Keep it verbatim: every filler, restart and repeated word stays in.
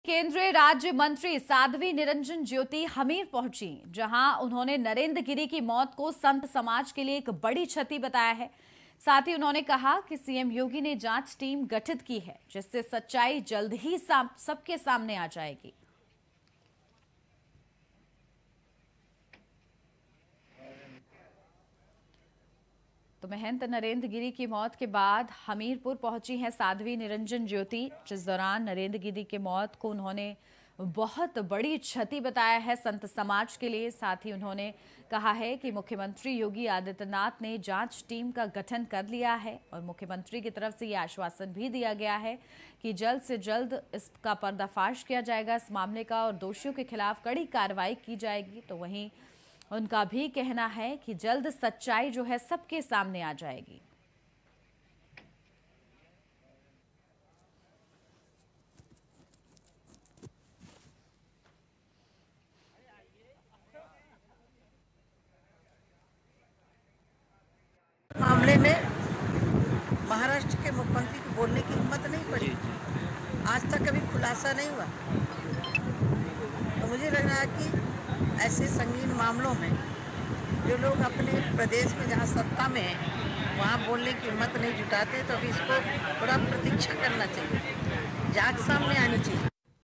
केंद्रीय राज्य मंत्री साध्वी निरंजन ज्योति हमीर पहुंची, जहां उन्होंने नरेंद्र गिरी की मौत को संत समाज के लिए एक बड़ी क्षति बताया है। साथ ही उन्होंने कहा कि सीएम योगी ने जांच टीम गठित की है, जिससे सच्चाई जल्द ही साम, सबके सामने आ जाएगी। तो महंत नरेंद्र गिरी की मौत के बाद हमीरपुर पहुंची हैं साध्वी निरंजन ज्योति, जिस दौरान नरेंद्र गिरी की मौत को उन्होंने बहुत बड़ी क्षति बताया है संत समाज के लिए। साथ ही उन्होंने कहा है कि मुख्यमंत्री योगी आदित्यनाथ ने जांच टीम का गठन कर लिया है और मुख्यमंत्री की तरफ से यह आश्वासन भी दिया गया है कि जल्द से जल्द इसका पर्दाफाश किया जाएगा इस मामले का और दोषियों के खिलाफ कड़ी कार्रवाई की जाएगी। तो वहीं उनका भी कहना है कि जल्द सच्चाई जो है सबके सामने आ जाएगी। मामले में महाराष्ट्र के मुख्यमंत्री को बोलने की हिम्मत नहीं पड़ी, आज तक कभी खुलासा नहीं हुआ। तो मुझे लग रहा है कि ऐसे संगीन मामलों में जो लोग अपने प्रदेश में जहां सत्ता में हैं वहां बोलने की हिम्मत नहीं जुटाते, तो अभी इसको थोड़ा प्रतीक्षा करना चाहिए, जांच सामने आनी चाहिए।